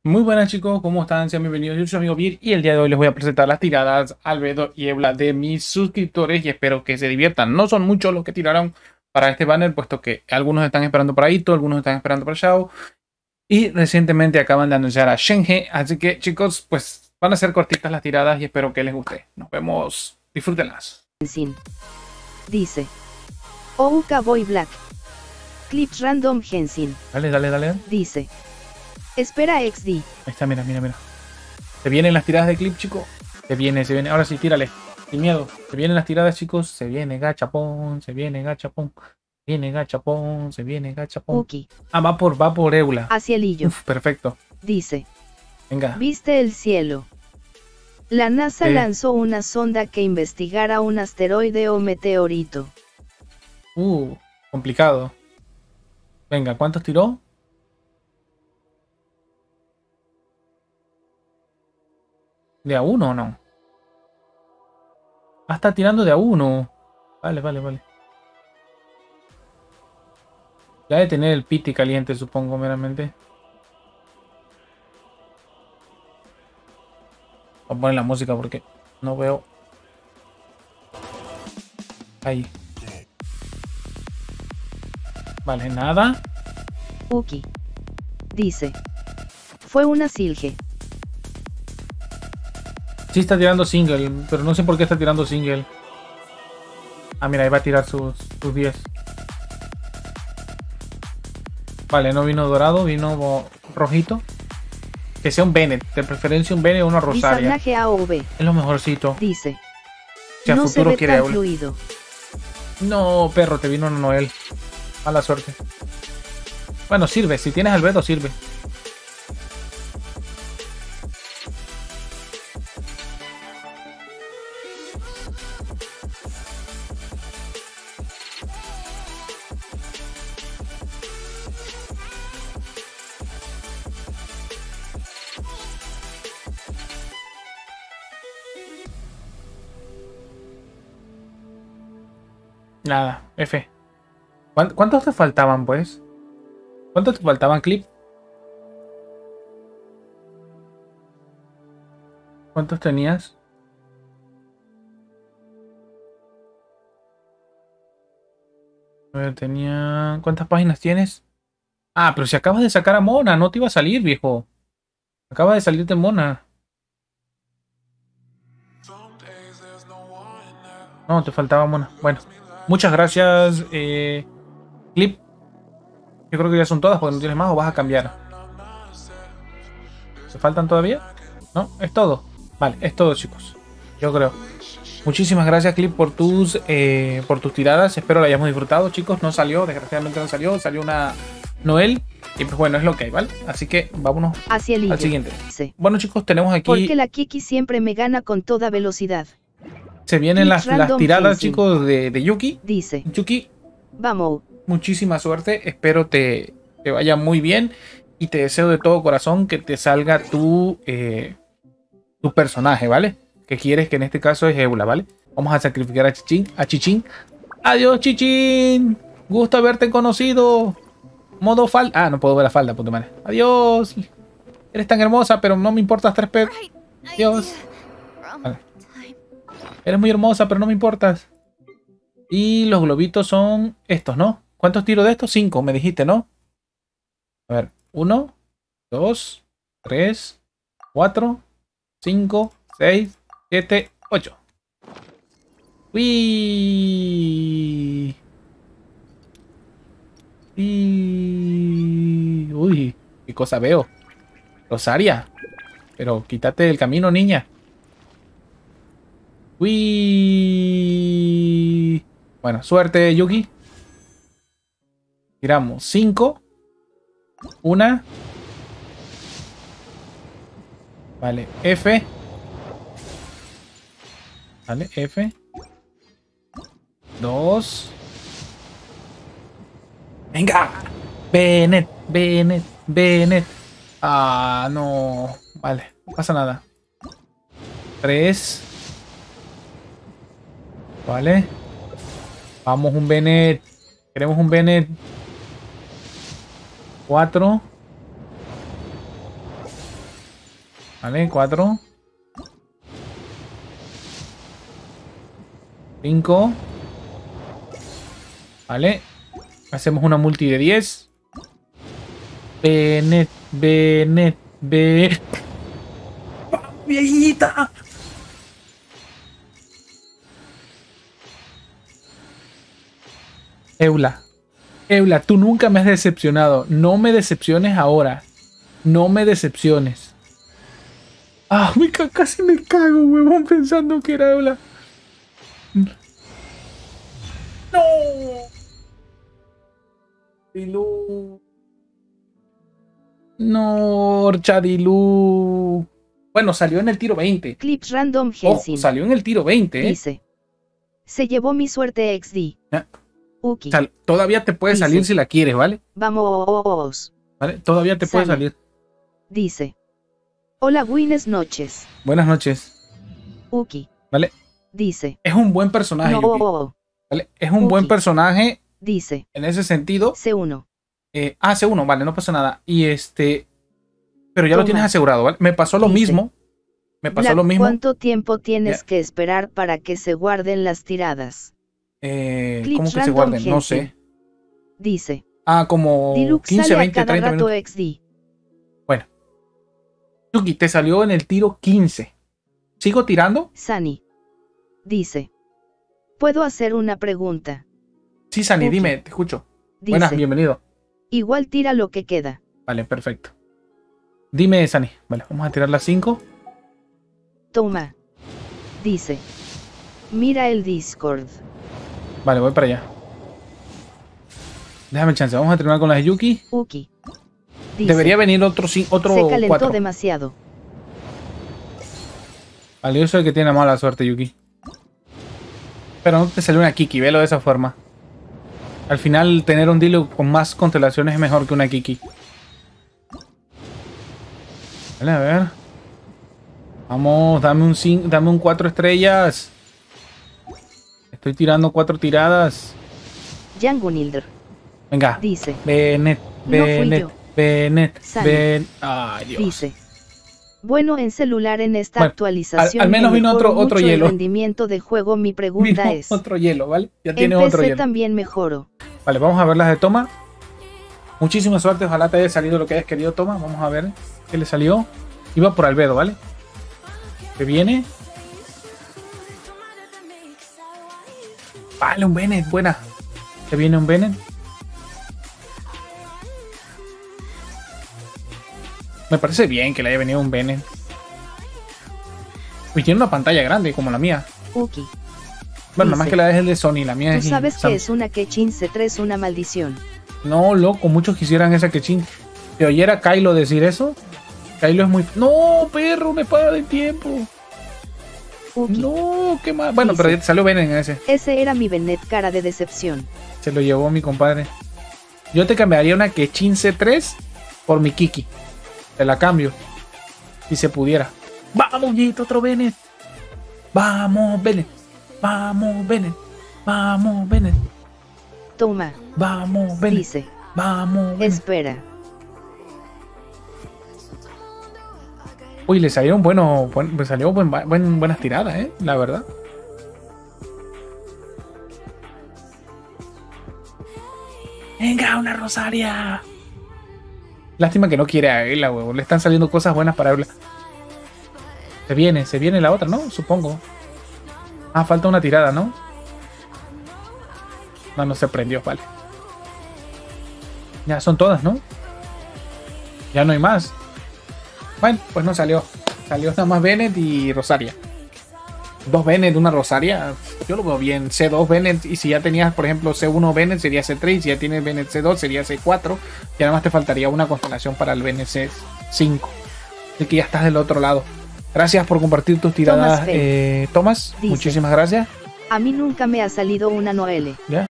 Muy buenas chicos, ¿cómo están? Sean bienvenidos, yo soy su amigo Bir y el día de hoy les voy a presentar las tiradas Albedo y Ebla de mis suscriptores y espero que se diviertan. No son muchos los que tiraron para este banner, puesto que algunos están esperando para Ito, algunos están esperando para Shao y recientemente acaban de anunciar a Shenhe, así que chicos, pues van a ser cortitas las tiradas y espero que les guste. Nos vemos, disfrútenlas. Dice Ouka Boy Black. Clips Random Henshin. Dale. Dice Espera XD. Ahí está, mira. Se vienen las tiradas de clip, chicos. Se viene. Ahora sí, tírale. Sin miedo. Se vienen las tiradas, chicos. Se viene gachapón. Se viene gachapón. Viene gachapón. Se viene gachapón. Uki. Ah, va por Eula. Hacia el hillo. Uf, perfecto. Dice Venga. ¿Viste el cielo? La NASA Sí. lanzó una sonda que investigara un asteroide o meteorito. Complicado. Venga, ¿cuántos tiró? ¿De a uno o no? Ah, está tirando de a uno. Vale. Ya de tener el piti caliente, supongo, meramente. Voy a poner la música porque no veo. Ahí. Vale, nada. Uki. Dice fue una silge. Sí está tirando single, pero no sé por qué está tirando single. Ah, mira, ahí va a tirar sus 10. Vale, no vino dorado, vino rojito. Que sea un Bennett, de preferencia un Bennett o una Rosaria. Bizarnaje AOV. Es lo mejorcito. Dice Si a no se futuro ve quiere tan Eula. fluido. No, perro, te vino una Noel. Mala suerte. Bueno, sirve, si tienes Albedo sirve. Nada, F. ¿Cuántos te faltaban, pues? ¿Cuántos te faltaban, Clip? ¿Cuántos tenías? A ver, tenía... ¿Cuántas páginas tienes? Ah, pero si acabas de sacar a Mona, no te iba a salir, viejo. Acaba de salirte Mona. No, te faltaba Mona. Bueno, muchas gracias, Clip. Yo creo que ya son todas porque no tienes más o vas a cambiar. ¿Te faltan todavía? No, es todo. Vale, es todo, chicos. Yo creo. Muchísimas gracias, Clip, por tus tiradas. Espero la hayamos disfrutado, chicos. No salió, desgraciadamente no salió. Salió una Noel. Y pues bueno, es lo que hay, ¿vale? Así que vámonos Hacia el hillo. al siguiente. Dice Bueno, chicos, tenemos aquí... porque la Kiki siempre me gana con toda velocidad. Se vienen las Random tiradas, Henshin. chicos, de Yuki. Dice Yuki, vamos. muchísima suerte. Espero te vaya muy bien. Y te deseo de todo corazón que te salga tu personaje, ¿vale? Que quieres, que en este caso es Eula, ¿vale? Vamos a sacrificar a Chichín. Adiós, Chichín. Gusto haberte conocido. Modo falda. Ah, no puedo ver la falda, puta madre. Adiós. Eres tan hermosa, pero no me importas 3 pesos. Adiós. Vale. Eres muy hermosa, pero no me importas. Y los globitos son estos, ¿no? ¿Cuántos tiro de estos? 5, me dijiste, ¿no? A ver, 1, 2, 3, 4, 5, 6, 7, 8. ¡Uy! Uy, qué cosa veo. Rosaria. Pero quítate del camino, niña. Uy. Bueno, suerte, Yuki. Tiramos 5. Una. Vale, F. Vale, F. 2. Venga. Bennett. Ah, no. Vale, no pasa nada. 3. Vale. Vamos, un Bennett. Queremos un Bennett. 4. Vale, 4. 5. Vale. Hacemos una multi de 10. Bennett. ¡Viejita! Eula, tú nunca me has decepcionado. No me decepciones ahora. No me decepciones. Ah, casi me cago, huevón, pensando que era Eula. No. Dilu. No, Orchadilu. Bueno, salió en el tiro 20. Clips Random Henshin. Salió en el tiro 20, ¿eh? Dice. Se llevó mi suerte XD. Uki. Todavía te puede salir si la quieres, ¿vale? Vamos. ¿Vale? Todavía te puede salir. Dice. Hola, buenas noches. Buenas noches. Uki. ¿Vale? Dice. Es un buen personaje, Yuki. ¿Vale? Es un buen personaje. Dice. En ese sentido. C1. C1, vale, no pasa nada. Y pero ya lo tienes asegurado, ¿vale? Me pasó lo mismo. ¿Cuánto tiempo tienes que esperar para que se guarden las tiradas? ¿Cómo que se guarden? No sé. Dice. Como Diluxe 15, sale 20, a cada 30 rato minutos. XD. Bueno. Yuki, te salió en el tiro 15. ¿Sigo tirando? Sani. Dice. ¿Puedo hacer una pregunta? Sí, Sani, dime, te escucho. Dice, buenas, bienvenido. Igual tira lo que queda. Vale, perfecto. Dime, Sani. Vale, vamos a tirar las 5. Toma. Dice. Mira el Discord. Vale, voy para allá. Déjame chance. Vamos a terminar con las de Yuki. Uki. Dice, debería venir otro se calentó 4. demasiado. Vale, yo soy el que tiene mala suerte, Yuki. Pero no te salió una Kiki, velo de esa forma. Al final, tener un Dilu con más constelaciones es mejor que una Kiki. Vale, a ver. Vamos, dame un 4 estrellas. Estoy tirando 4 tiradas. Yangunilder. Venga. Dice. Bennett. Ay, Dios. Dice. Bueno, en celular en esta actualización. Al menos vino otro hielo. El rendimiento de juego, mi pregunta es. Otro hielo, ¿vale? Ya tiene otro hielo. También mejoró. Vale, vamos a ver las de Toma. Muchísima suerte, ojalá te haya salido lo que hayas querido, Toma. Vamos a ver qué le salió. Iba por Albedo, ¿vale? Que viene. Vale, un Bennett, buena. Que viene un Bennett. Me parece bien que le haya venido un Bennett. Y tiene una pantalla grande como la mía. Uki. Bueno, nada más que la es el de Sony, la mía es... ¿Tú sabes que es una Kechin C3, una maldición? No, loco, muchos quisieran esa Kechin. Si oyera Kylo decir eso, Kylo es muy... No, perro, me para del tiempo. Uki. No, qué mal. Bueno, pero ya te salió Bennett en ese. Ese era mi Bennett, cara de decepción. Se lo llevó mi compadre. Yo te cambiaría una Kechin C3 por mi Kiki. Te la cambio. Si se pudiera. Vamos, Yito, otro Bennett. Vamos, Bennett. Vamos, Bennett. Vamos, Bennett. Toma. Vamos, Bennett. Dice. Vamos, Bennett. Espera. Uy, le salieron buenas tiradas, la verdad. Venga, una Rosaria. Lástima que no quiere a Eula, huevo. Le están saliendo cosas buenas para Eula. Se viene la otra, ¿no? Supongo. Ah, falta una tirada, ¿no? No se prendió, vale. Ya son todas, ¿no? Ya no hay más. Bueno, pues no salió. Salió nada más Bennett y Rosaria. 2 Bennett, una Rosaria. Yo lo veo bien. C2 Bennett. Y si ya tenías, por ejemplo, C1 Bennett, sería C3. Y si ya tienes Bennett C2, sería C4. Y además te faltaría una constelación para el Bennett C5. Así que ya estás del otro lado. Gracias por compartir tus tiradas, Tomás. Dice, muchísimas gracias. A mí nunca me ha salido una Noelle. Ya,